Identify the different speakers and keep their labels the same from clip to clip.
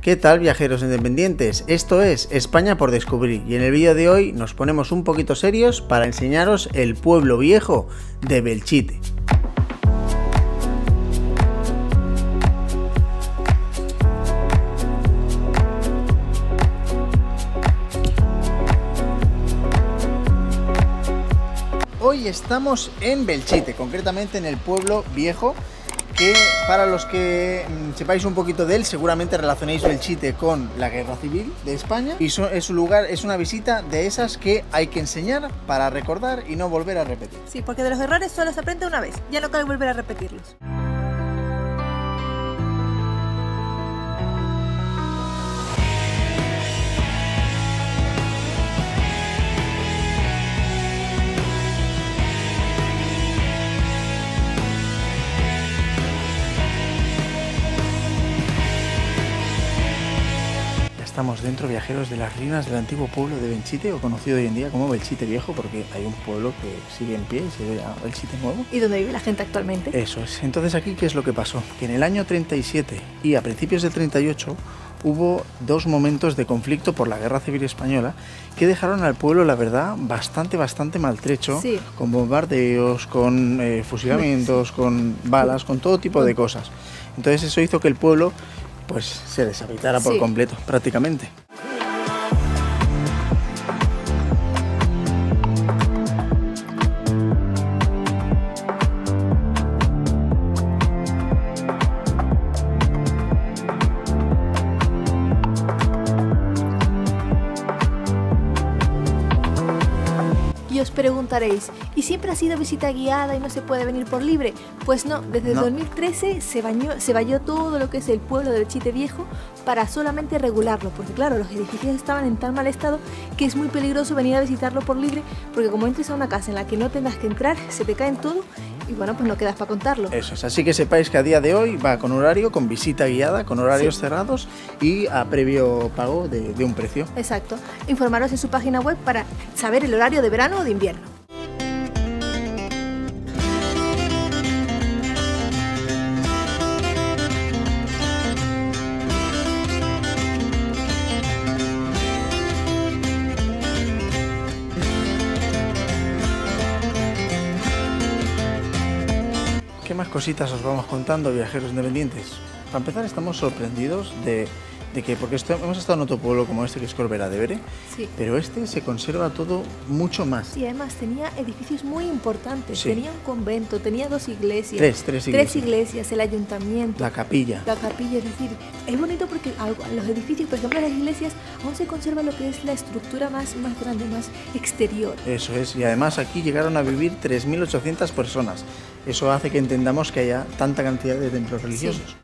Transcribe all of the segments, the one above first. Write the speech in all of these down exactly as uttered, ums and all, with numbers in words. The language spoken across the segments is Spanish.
Speaker 1: ¿Qué tal, viajeros independientes? Esto es España por descubrir y en el vídeo de hoy nos ponemos un poquito serios para enseñaros el pueblo viejo de Belchite. Hoy estamos en Belchite, concretamente en el pueblo viejo, que para los que mmm, sepáis un poquito de él, seguramente relacionéis Belchite con la Guerra Civil de España, y so, es un lugar, es una visita de esas que hay que enseñar para recordar y no volver a repetir.
Speaker 2: Sí, porque de los errores solo se aprende una vez, ya no cabe volver a repetirlos.
Speaker 1: Estamos dentro, viajeros, de las ruinas del antiguo pueblo de Belchite, o conocido hoy en día como Belchite Viejo, porque hay un pueblo que sigue en pie y se ve a Belchite Nuevo.
Speaker 2: ¿Y dónde vive la gente actualmente?
Speaker 1: Eso es. Entonces, aquí, ¿qué es lo que pasó? Que en el año treinta y siete y a principios del treinta y ocho hubo dos momentos de conflicto por la Guerra Civil Española que dejaron al pueblo, la verdad, bastante, bastante maltrecho,
Speaker 2: sí.
Speaker 1: Con bombardeos, con eh, fusilamientos, sí. Con balas, con todo tipo de cosas. Entonces, eso hizo que el pueblo pues se deshabitara por sí. completo, prácticamente.
Speaker 2: Y os preguntaréis, ¿y siempre ha sido visita guiada y no se puede venir por libre? Pues no, desde
Speaker 1: no.
Speaker 2: el dos mil trece se, bañó, se valló todo lo que es el pueblo de Belchite Viejo para solamente regularlo, porque claro, los edificios estaban en tan mal estado que es muy peligroso venir a visitarlo por libre, porque como entres a una casa en la que no tengas que entrar, se te caen todo y bueno, pues no quedas para contarlo.
Speaker 1: Eso es, así que sepáis que a día de hoy va con horario, con visita guiada, con horarios sí. cerrados y a previo pago de, de un precio.
Speaker 2: Exacto, informaros en su página web para saber el horario de verano o de invierno.
Speaker 1: ¿Qué más cositas os vamos contando, viajeros independientes? Para empezar, estamos sorprendidos de, de que, porque esto, hemos estado en otro pueblo como este, que es Corbera de Bere,
Speaker 2: sí.
Speaker 1: pero este se conserva todo mucho más.
Speaker 2: Y además tenía edificios muy importantes,
Speaker 1: sí.
Speaker 2: tenía un convento, tenía dos iglesias.
Speaker 1: Tres, tres iglesias.
Speaker 2: Tres iglesias, el ayuntamiento.
Speaker 1: La capilla.
Speaker 2: La capilla, es decir, es bonito porque los edificios, por ejemplo las iglesias, aún se conserva lo que es la estructura más, más grande, más exterior.
Speaker 1: Eso es, y además aquí llegaron a vivir tres mil ochocientas personas. Eso hace que entendamos que haya tanta cantidad de templos religiosos. Sí.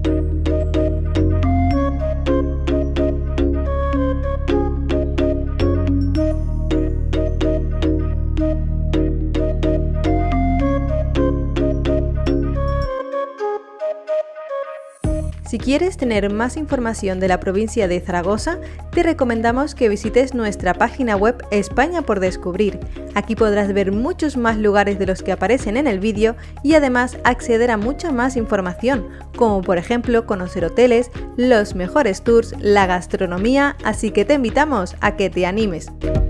Speaker 2: Si quieres tener más información de la provincia de Zaragoza, te recomendamos que visites nuestra página web España por descubrir. Aquí podrás ver muchos más lugares de los que aparecen en el vídeo y además acceder a mucha más información, como por ejemplo conocer hoteles, los mejores tours, la gastronomía, así que te invitamos a que te animes.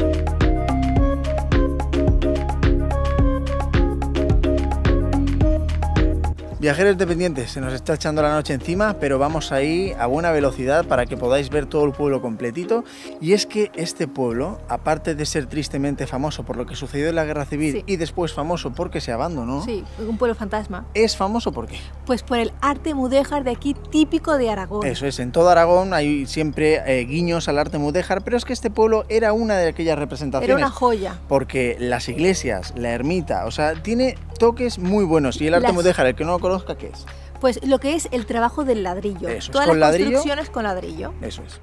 Speaker 1: Viajeros independientes, se nos está echando la noche encima, pero vamos ahí a buena velocidad para que podáis ver todo el pueblo completito. Y es que este pueblo, aparte de ser tristemente famoso por lo que sucedió en la Guerra Civil sí. y después famoso porque se abandonó,
Speaker 2: sí, un pueblo fantasma.
Speaker 1: ¿Es famoso por qué?
Speaker 2: Pues por el arte mudéjar de aquí, típico de Aragón.
Speaker 1: Eso es, en todo Aragón hay siempre eh, guiños al arte mudéjar, pero es que este pueblo era una de aquellas representaciones.
Speaker 2: Era una joya.
Speaker 1: Porque las iglesias, la ermita, o sea, tiene toques muy buenos. Y el arte las... mudéjar, el que no lo conozca, ¿qué es?
Speaker 2: Pues lo que es el trabajo del ladrillo.
Speaker 1: Eso es,
Speaker 2: todas
Speaker 1: con
Speaker 2: las
Speaker 1: ladrillo,
Speaker 2: construcciones con ladrillo.
Speaker 1: Eso es.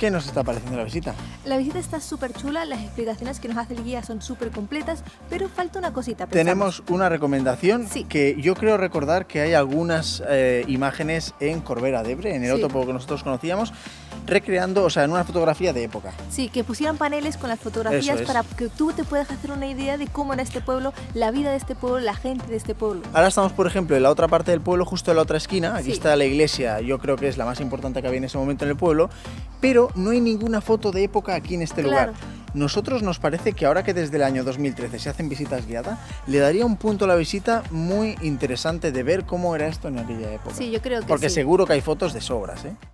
Speaker 1: ¿Qué nos está pareciendo la visita?
Speaker 2: La visita está súper chula, las explicaciones que nos hace el guía son súper completas, pero falta una cosita. Pensamos.
Speaker 1: Tenemos una recomendación
Speaker 2: sí.
Speaker 1: que yo creo recordar que hay algunas eh, imágenes en Corbera d'Ebre, en el
Speaker 2: sí.
Speaker 1: otro pueblo que nosotros conocíamos, recreando, o sea, en una fotografía de época.
Speaker 2: Sí, que pusieran paneles con las fotografías
Speaker 1: es.
Speaker 2: para que tú te puedas hacer una idea de cómo era este pueblo, la vida de este pueblo, la gente de este pueblo.
Speaker 1: Ahora estamos, por ejemplo, en la otra parte del pueblo, justo en la otra esquina. Aquí
Speaker 2: sí.
Speaker 1: está la iglesia, yo creo que es la más importante que había en ese momento en el pueblo, pero no hay ninguna foto de época aquí en este
Speaker 2: claro.
Speaker 1: lugar. Nosotros nos parece que ahora que desde el año dos mil trece se hacen visitas guiadas, le daría un punto a la visita muy interesante de ver cómo era esto en aquella época.
Speaker 2: Sí, yo creo que
Speaker 1: Porque
Speaker 2: sí.
Speaker 1: seguro que hay fotos de sobras, ¿eh?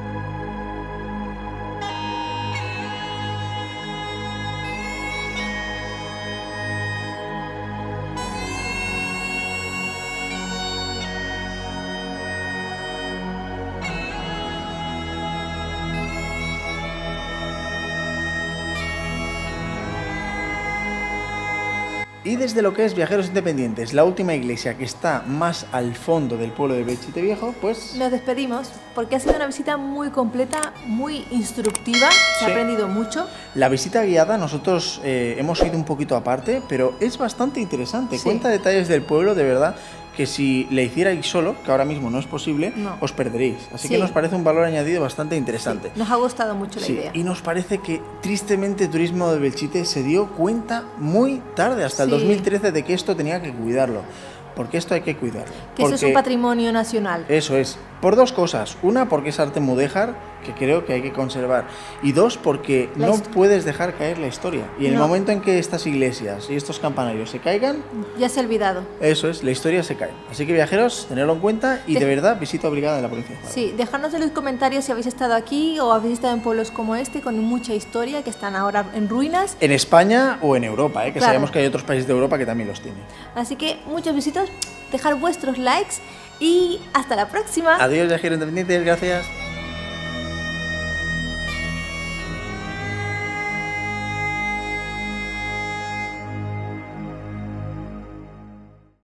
Speaker 1: Y desde lo que es Viajeros Independientes, la última iglesia que está más al fondo del pueblo de Belchite Viejo, pues...
Speaker 2: Nos despedimos porque ha sido una visita muy completa, muy instructiva, se
Speaker 1: sí.
Speaker 2: ha aprendido mucho.
Speaker 1: La visita guiada nosotros eh, hemos ido un poquito aparte, pero es bastante interesante,
Speaker 2: sí.
Speaker 1: cuenta detalles del pueblo, de verdad, que si le hicierais solo, que ahora mismo no es posible,
Speaker 2: no.
Speaker 1: os perderéis. Así
Speaker 2: sí.
Speaker 1: que nos parece un valor añadido bastante interesante.
Speaker 2: Sí. Nos ha gustado mucho la
Speaker 1: sí.
Speaker 2: idea.
Speaker 1: Y nos parece que tristemente Turismo de Belchite se dio cuenta muy tarde, hasta el
Speaker 2: sí.
Speaker 1: dos mil trece, de que esto tenía que cuidarlo. Porque esto hay que cuidarlo.
Speaker 2: Que
Speaker 1: porque
Speaker 2: eso es un patrimonio nacional.
Speaker 1: Eso es. Por dos cosas. Una, porque es arte mudéjar, que creo que hay que conservar. Y dos, porque la no puedes dejar caer la historia. Y en no. el momento en que estas iglesias y estos campanarios se caigan...
Speaker 2: Ya se ha olvidado.
Speaker 1: Eso es, la historia se cae. Así que viajeros, tenedlo en cuenta y de, de verdad, visita obligada de la provincia.
Speaker 2: Sí, dejadnos en los comentarios si habéis estado aquí o habéis estado en pueblos como este, con mucha historia, que están ahora en ruinas.
Speaker 1: En España o en Europa, ¿eh? que
Speaker 2: claro.
Speaker 1: sabemos que hay otros países de Europa que también los tienen.
Speaker 2: Así que muchos besitos, dejad vuestros likes y hasta la próxima.
Speaker 1: Adiós, viajeros independientes, gracias.